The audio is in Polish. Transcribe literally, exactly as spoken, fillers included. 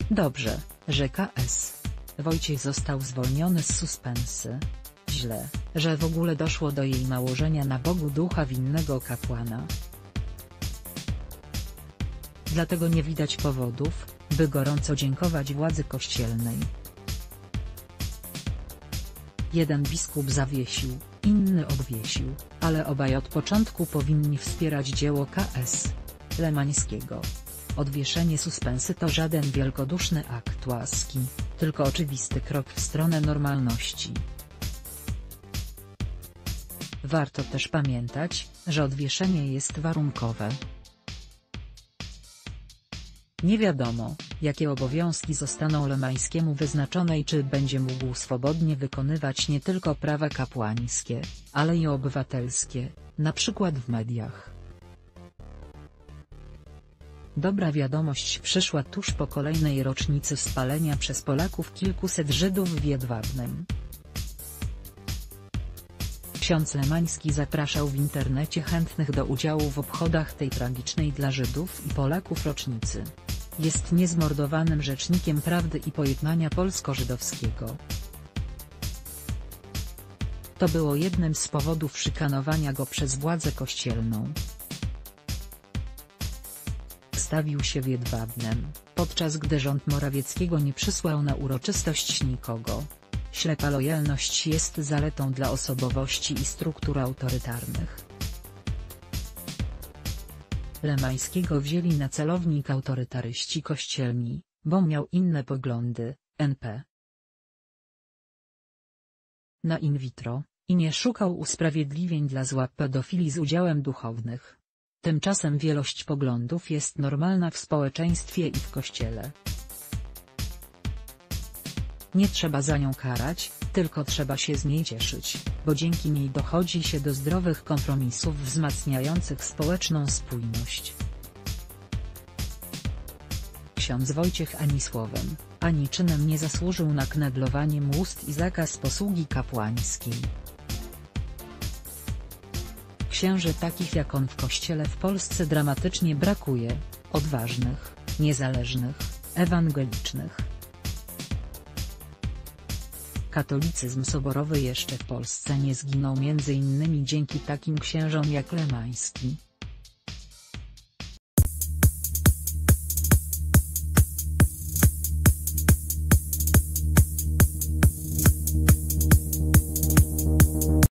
Dobrze, że K S Wojciech został zwolniony z suspensy. Źle, że w ogóle doszło do jej nałożenia na Bogu ducha winnego kapłana. Dlatego nie widać powodów, by gorąco dziękować władzy kościelnej. Jeden biskup zawiesił, inny odwiesił, ale obaj od początku powinni wspierać dzieło K S Lemańskiego. Odwieszenie suspensy to żaden wielkoduszny akt łaski, tylko oczywisty krok w stronę normalności. Warto też pamiętać, że odwieszenie jest warunkowe. Nie wiadomo, jakie obowiązki zostaną Lemańskiemu wyznaczone i czy będzie mógł swobodnie wykonywać nie tylko prawa kapłańskie, ale i obywatelskie, na przykład w mediach. Dobra wiadomość przyszła tuż po kolejnej rocznicy spalenia przez Polaków kilkuset Żydów w Jedwabnem. Ksiądz Lemański zapraszał w internecie chętnych do udziału w obchodach tej tragicznej dla Żydów i Polaków rocznicy. Jest niezmordowanym rzecznikiem prawdy i pojednania polsko-żydowskiego. To było jednym z powodów szykanowania go przez władzę kościelną. Stawił się w Jedwabnem, podczas gdy rząd Morawieckiego nie przysłał na uroczystość nikogo. Ślepa lojalność jest zaletą dla osobowości i struktur autorytarnych. Lemańskiego wzięli na celownik autorytaryści kościelni, bo miał inne poglądy, N P. Na in vitro, i nie szukał usprawiedliwień dla zła pedofilii z udziałem duchownych. Tymczasem wielość poglądów jest normalna w społeczeństwie i w kościele. Nie trzeba za nią karać, tylko trzeba się z niej cieszyć, bo dzięki niej dochodzi się do zdrowych kompromisów wzmacniających społeczną spójność. Ksiądz Wojciech ani słowem, ani czynem nie zasłużył na kneblowanie mu ust i zakaz posługi kapłańskiej. Księży takich jak on w kościele w Polsce dramatycznie brakuje, odważnych, niezależnych, ewangelicznych. Katolicyzm soborowy jeszcze w Polsce nie zginął między innymi dzięki takim księżom jak Lemański.